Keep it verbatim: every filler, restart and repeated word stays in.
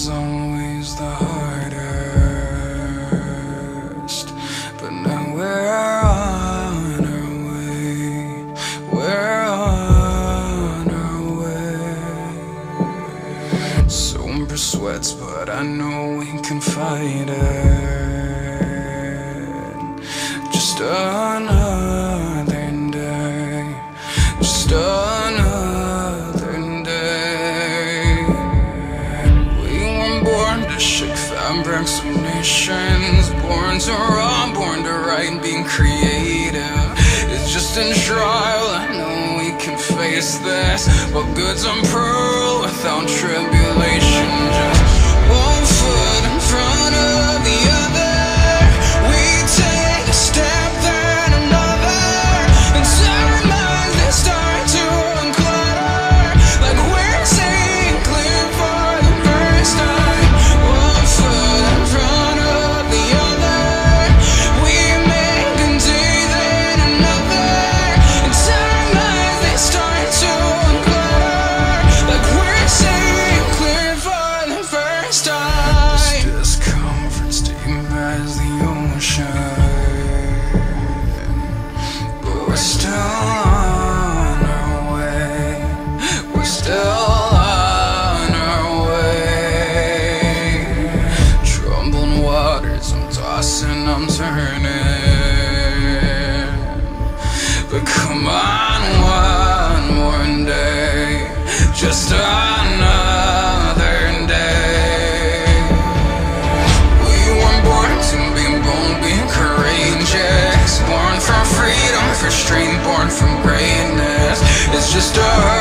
was always the hardest, but now we're on our way. We're on our way. Somber sweats, but I know we can fight it. Just another day, just another day. We were born to shake fabrics of nations, born to run, born to write, being creative. It's just in trial, I know we can face this. What good's unpearled without tribulation? Just one foot in front of the other, we take a step then another, until our minds they start to unclutter, like we're seeing clear for the first time. One foot in front of the other, we make a day then another, until our minds they start to unclutter, like we're seeing clear for the first time. This discomfort's deep as the ocean, but we're still on our way. We're still on our way. Troubled waters, I'm tossing, I'm turning, but come on, one more day, just another day. We weren't born to be bold, being courageous, born from freedom, for strength, born from greatness. It's just a